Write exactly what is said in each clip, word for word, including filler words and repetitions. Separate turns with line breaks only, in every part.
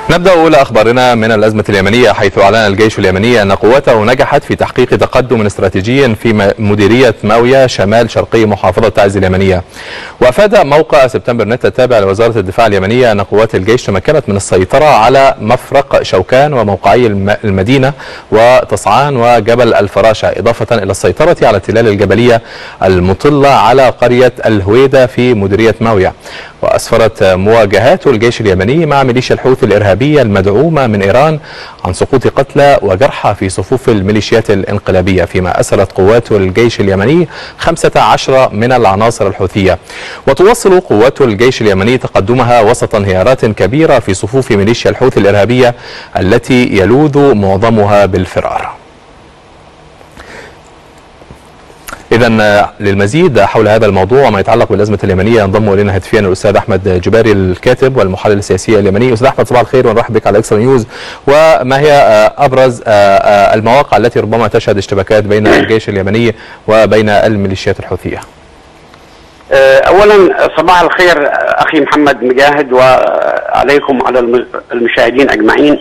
نبدأ أولى أخبارنا من الأزمة اليمنية، حيث أعلن الجيش اليمني أن قوته نجحت في تحقيق تقدم استراتيجي في مديرية ماوية شمال شرقي محافظة تعز اليمنية. وأفاد موقع سبتمبر نت التابع لوزارة الدفاع اليمنية أن قوات الجيش تمكنت من السيطرة على مفرق شوكان وموقعي المدينة وتصعان وجبل الفراشة، إضافة إلى السيطرة على التلال الجبلية المطلة على قرية الهويدة في مديرية ماوية. وأسفرت مواجهات الجيش اليمني مع ميليشيا الحوثي الإرهابية المدعومة من إيران عن سقوط قتلى وجرحى في صفوف الميليشيات الانقلابية، فيما أسرت قوات الجيش اليمني خمسة عشر من العناصر الحوثية. وتواصل قوات الجيش اليمني تقدمها وسط انهيارات كبيرة في صفوف ميليشيا الحوثي الإرهابية التي يلوذ معظمها بالفرار. إذا للمزيد حول هذا الموضوع وما يتعلق بالأزمة اليمنية ينضم إلينا هاتفيا الأستاذ أحمد جباري الكاتب والمحلل السياسي اليمني. أستاذ أحمد، صباح الخير ونرحب بك على إكسترا نيوز. وما هي أبرز المواقع التي ربما تشهد اشتباكات بين الجيش اليمني وبين الميليشيات الحوثية؟
أولا صباح الخير أخي محمد مجاهد وعليكم على المشاهدين أجمعين.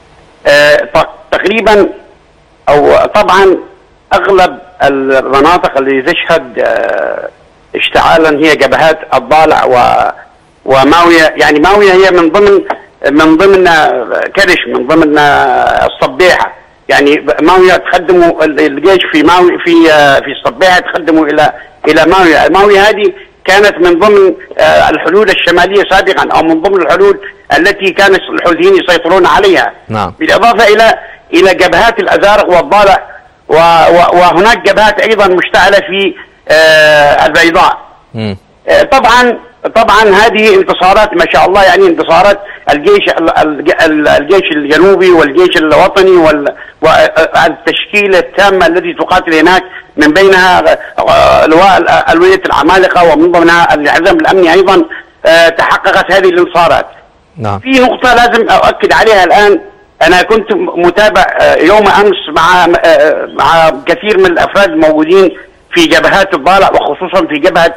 تقريبا أو طبعا أغلب المناطق اللي تشهد اشتعالا هي جبهات الضالع وماوية. يعني ماوية هي من ضمن من ضمن كرش، من ضمن الصبيحة. يعني ماوية تقدموا الجيش في ماوية في في الصبيحة تقدموا إلى إلى ماوية. ماوية هذه كانت من ضمن الحدود الشمالية سابقا، أو من ضمن الحدود التي كان الحوثيين يسيطرون عليها. نعم. بالإضافة إلى إلى جبهات الأزارق والضالع، وهناك جبهات ايضا مشتعله في البيضاء. طبعا طبعا هذه انتصارات ما شاء الله، يعني انتصارات الجيش الجيش الجنوبي والجيش الوطني والتشكيله التامه التي تقاتل هناك، من بينها لواء الوية العمالقه ومن ضمنها الحزام الامني ايضا تحققت هذه الانتصارات. نعم. في نقطه لازم اؤكد عليها الان. أنا كنت متابع يوم أمس مع مع كثير من الأفراد الموجودين في جبهات الضالع، وخصوصا في جبهة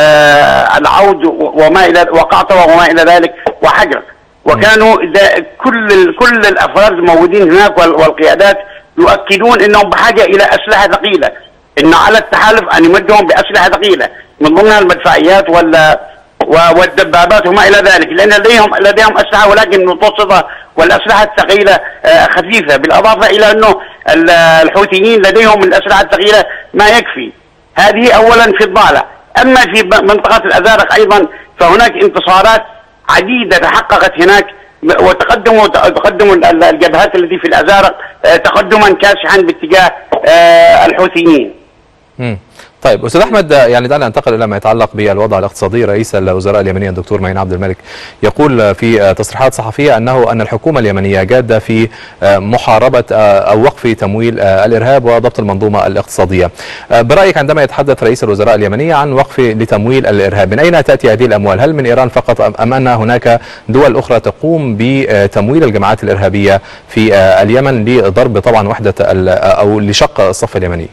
العود وما إلى وقعطة وما إلى ذلك وحجر. وكانوا كل كل الأفراد الموجودين هناك والقيادات يؤكدون أنهم بحاجة إلى أسلحة ثقيلة، إن على التحالف أن يمدهم بأسلحة ثقيلة من ضمنها المدفعيات ولا والدبابات وما الى ذلك، لان لديهم لديهم اسلحه ولكن متوسطه، والاسلحه الثقيله خفيفه. بالاضافه الى انه الحوثيين لديهم الاسلحه الثقيله ما يكفي. هذه اولا في الضالع. اما في منطقه الازارق ايضا فهناك انتصارات عديده تحققت هناك، وتقدموا تقدموا الجبهات التي في الازارق تقدما كاسحا باتجاه الحوثيين.
امم طيب استاذ احمد، يعني دعنا ننتقل الى ما يتعلق بالوضع الاقتصادي. رئيس الوزراء اليمني الدكتور معين عبد الملك يقول في تصريحات صحفيه انه ان الحكومه اليمنيه جاده في محاربه او وقف تمويل الارهاب وضبط المنظومه الاقتصاديه. برايك عندما يتحدث رئيس الوزراء اليمني عن وقف لتمويل الارهاب، من اين تاتي هذه الاموال؟ هل من ايران فقط ام ان هناك دول اخرى تقوم بتمويل الجماعات الارهابيه في اليمن لضرب طبعا وحده او لشق الصف اليمني؟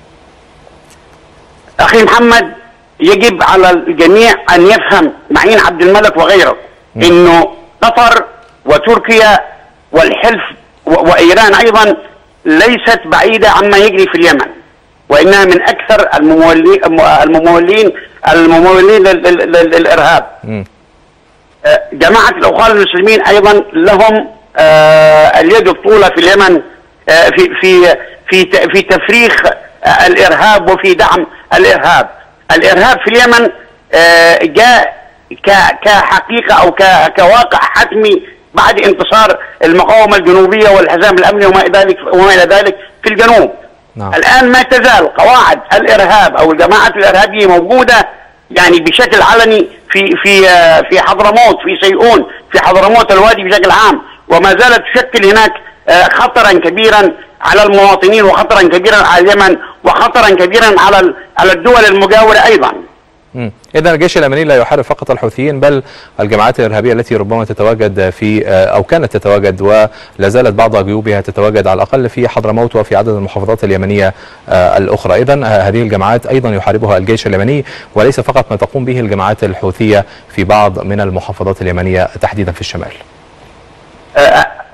أخي محمد، يجب على الجميع أن يفهم معين عبد الملك وغيره أنه قطر وتركيا والحلف وإيران أيضا ليست بعيدة عما يجري في اليمن، وإنها من أكثر الممولين الممولين الممولين للإرهاب. جماعة الأخوان المسلمين أيضا لهم اليد الطولة في اليمن في في في في تفريخ الإرهاب وفي دعم الإرهاب. الإرهاب في اليمن جاء كحقيقة أو كواقع حتمي بعد انتصار المقاومة الجنوبية والحزام الأمني وما إلى ذلك وما إلى ذلك في الجنوب. نعم. الآن ما تزال قواعد الإرهاب أو الجماعات الإرهابية موجودة، يعني بشكل علني في في في حضرموت، في سيئون، في حضرموت الوادي بشكل عام، وما زالت تشكل هناك خطرا كبيرا على المواطنين وخطرا كبيرا على اليمن وخطرا كبيرا على على الدول المجاورة أيضا.
إذا الجيش اليمني لا يحارب فقط الحوثيين بل الجماعات الإرهابية التي ربما تتواجد في أو كانت تتواجد ولا زالت بعض جيوبها تتواجد على الأقل في حضرموت وفي عدد المحافظات اليمنية الأخرى. إذا هذه الجماعات أيضا يحاربها الجيش اليمني، وليس فقط ما تقوم به الجماعات الحوثية في بعض من المحافظات اليمنية تحديدا في الشمال.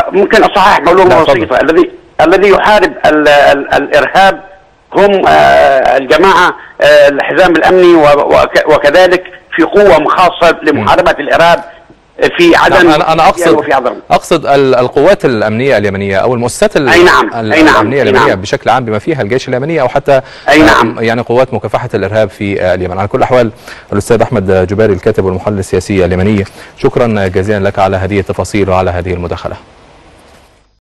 ممكن اصحح معلومه بسيطه. الذي الذي يحارب ال ال الارهاب هم الجماعه الحزام الامني، وكذلك في قوه خاصه لمحاربه الارهاب في عدن.
نعم انا اقصد اقصد القوات الامنيه اليمنيه او المؤسسات
أي نعم.
الامنيه
أي نعم.
اليمنيه
نعم.
بشكل عام، بما فيها الجيش اليمني او حتى
أي نعم.
يعني قوات مكافحه الارهاب في اليمن. على كل الاحوال الاستاذ احمد جباري الكاتب والمحلل السياسي اليمني، شكرا جزيلا لك على هذه التفاصيل وعلى هذه المداخله.